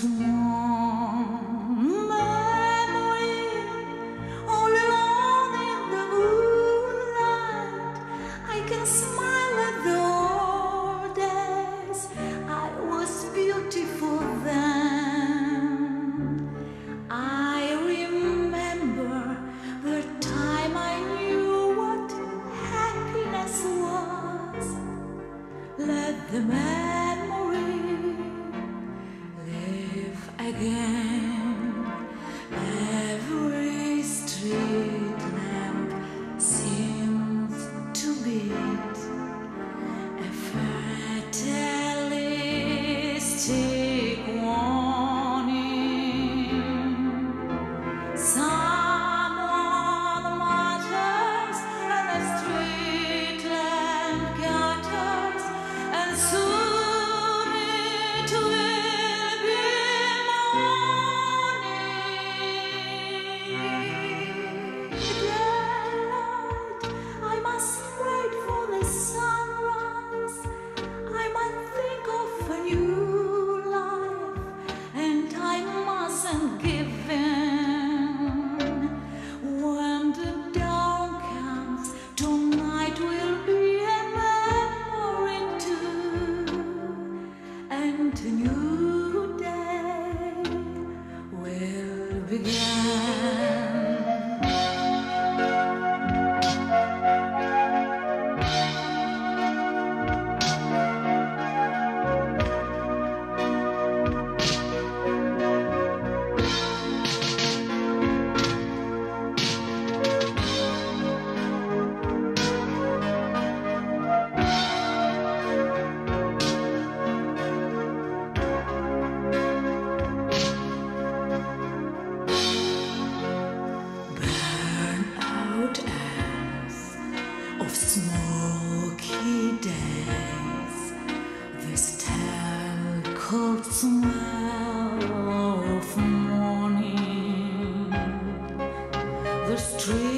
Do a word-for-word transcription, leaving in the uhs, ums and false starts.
one memory, all alone in the moonlight. I can smile at the old days. I was beautiful then. I remember the time I knew what happiness was. Let the memory live again. Every street lamp seems to beat a fatalistic warning. Someone mutters and the street lamp gutters, and soon it will be morning. Daylight, I must wait for the sunrise. I must think of a new life, and I mustn't give in. When the dawn comes, tonight will be a memory too, and a new day will begin. Burnout ends of smoky days, this cold smell of morning, the street